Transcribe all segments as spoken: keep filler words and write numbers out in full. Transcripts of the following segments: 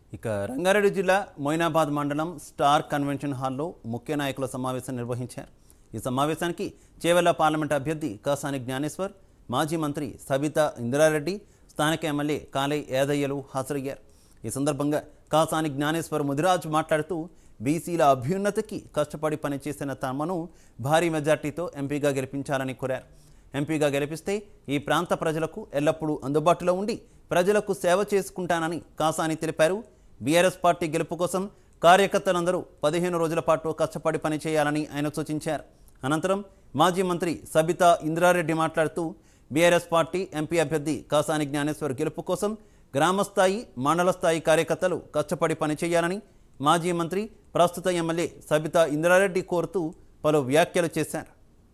ఇక రంగారెడ్డి జిల్లా మొయినాబాద్ మండలం స్టార్ కన్వెన్షన్ హాల్లో ముఖ్య నాయకుల సమావేశం నిర్వహించారు. ఈ సమావేశానికి చేవెళ్ల పార్లమెంట్ అభ్యర్థి కాసాని జ్ఞానేశ్వర్, మాజీ మంత్రి సబితా ఇంద్రారెడ్డి, స్థానిక ఎమ్మెల్యే కాలే యాదయ్యలు హాజరయ్యారు. ఈ సందర్భంగా కాసాని జ్ఞానేశ్వర్ ముదిరాజ్ మాట్లాడుతూ బీసీల అభ్యున్నతికి కష్టపడి పనిచేసిన తమను భారీ మెజార్టీతో ఎంపీగా గెలిపించాలని కోరారు. ఎంపీగా గెలిపిస్తే ఈ ప్రాంత ప్రజలకు ఎల్లప్పుడూ అందుబాటులో ఉండి ప్రజలకు సేవ చేసుకుంటానని కాసాని తెలిపారు. బీఆర్ఎస్ పార్టీ గెలుపు కోసం కార్యకర్తలందరూ పదిహేను రోజుల పాటు కష్టపడి పనిచేయాలని ఆయన సూచించారు. అనంతరం మాజీ మంత్రి సబితా ఇంద్రారెడ్డి మాట్లాడుతూ బీఆర్ఎస్ పార్టీ ఎంపీ అభ్యర్థి కాసాని జ్ఞానేశ్వర్ గెలుపు కోసం గ్రామస్థాయి, మండల స్థాయి కార్యకర్తలు కష్టపడి పనిచేయాలని మాజీ మంత్రి, ప్రస్తుత ఎమ్మెల్యే సబితా ఇంద్రారెడ్డి కోరుతూ పలు వ్యాఖ్యలు చేశారు.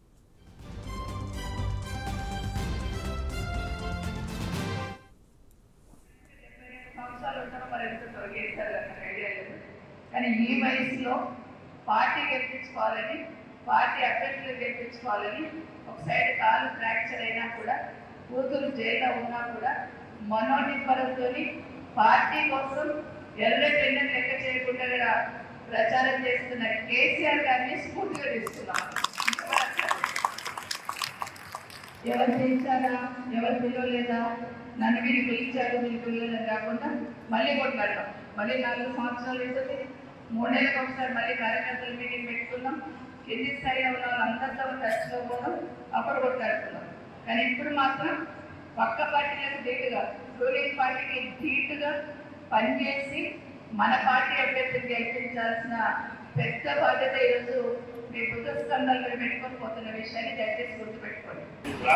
కానీ ఈ వయసులో పార్టీ గెలిపించుకోవాలని, పార్టీ అభ్యర్థులు గెలిపించుకోవాలని ఒక సైడ్ కాలు ఫ్రాక్చర్ అయినా కూడా, కూతురు జైల్లో ఉన్నా కూడా మనోనిబ్బరంతో పార్టీ కోసం ఎర్రటెండని లెక్క చేయకుండా కూడా ప్రచారం చేస్తున్న కేసీఆర్ గారిని స్ఫూర్తిగా తీసుకున్నాం. ఎవరు పిలిచారా, ఎవరు పిలవలేదా, నన్ను మీరు పిలిచారు మీరు పిలవలేదని కాకుండా మళ్ళీ కొట్లాడతాం. మళ్ళీ నాలుగు సంవత్సరాలు అవుతుంది, మూడేళ్ళకి ఒకసారి మళ్ళీ కార్యకర్తల మీటింగ్ పెట్టుకున్నాం. కింది స్థాయిలో ఉన్న వాళ్ళందరితో టచ్లో పోవడం, అప్పుడు కొట్లాడుతున్నాం. కానీ ఇప్పుడు మాత్రం పక్క పార్టీలకు ధీటుగా, రూలింగ్ పార్టీకి ధీటుగా పనిచేసి మన పార్టీ అభ్యర్థిని గెలిపించాల్సిన పెద్ద బాధ్యత ఈరోజు మీ బుద్ధ స్కంధాలు పెట్టుకొని పోతున్న విషయాన్ని దయచేసి గుర్తుపెట్టుకోండి.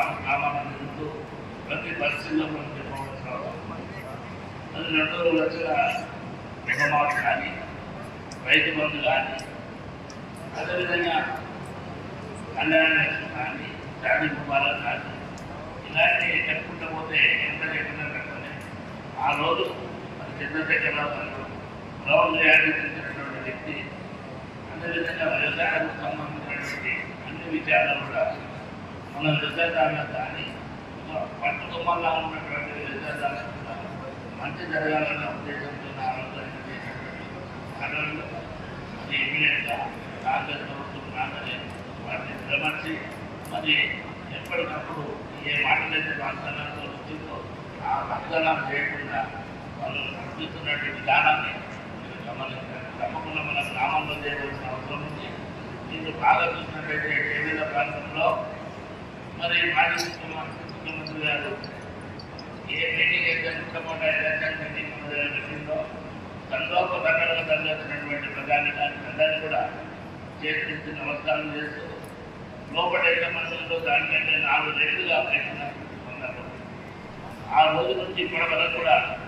ప్రతి పరిస్థితుల్లో మనం చెప్పుకోవాల్సిన అది రెండు లక్షల రుణమాఫీ కానీ, రైతు బంధు కానీ, అదేవిధంగా కళ్యాణ లక్ష్మి కానీ, శాంతి కుమారాలు కానీ, ఇలాంటివి చెప్పుకుంటూ పోతే ఎంత చెప్పినా కనుకనే ఆ రోజు అది చంద్రశేఖరరావు గారు రౌండ్ యాడించినటువంటి వ్యక్తి. అదేవిధంగా వ్యవసాయానికి సంబంధించినటువంటి అన్ని విషయాల్లో కూడా మన వ్యవసాయదారులు కానీ, పంట తుమ్మల్లా ఉన్నటువంటి వ్యవసాయదారులకు కూడా మంచి జరగాలన్న ఉద్దేశంతో ఆలోచన చేసినటువంటి అడవులు అది ఇమీడియట్గా కాంగ్రెస్ ప్రభుత్వం రాగానే వాటిని విరమర్చి మరి ఎప్పటికప్పుడు ఏ మాటలైతే వాగ్దానాలతో వచ్చిందో ఆ వాగ్దానాలు చేయకుండా వాళ్ళు నడిపిస్తున్నటువంటి విధానాన్ని మీరు గమనించాలి. తప్పకుండా మన గ్రామంలో చేయవలసిన అవసరం ఉంది. దీన్ని బాగా చూసినట్లయితే చేవేళ్ల ప్రాంతంలో మరి మాజీ ముఖ్యమంత్రి గారు ఏ మీటింగ్ అయితే ముఖ్యమంత్రి ఎలక్షన్ మీటింగ్ మీటింగ్లో సందోపదండలుగా తరలించినటువంటి ప్రజానికానికి అందరినీ కూడా చేతి నమస్కారం చేస్తూ లోపల మండలంలో దానికంటే నాలుగు రెట్లుగా పెట్టిన సందర్భం. ఆ రోజు నుంచి ఇప్పటి వరకు కూడా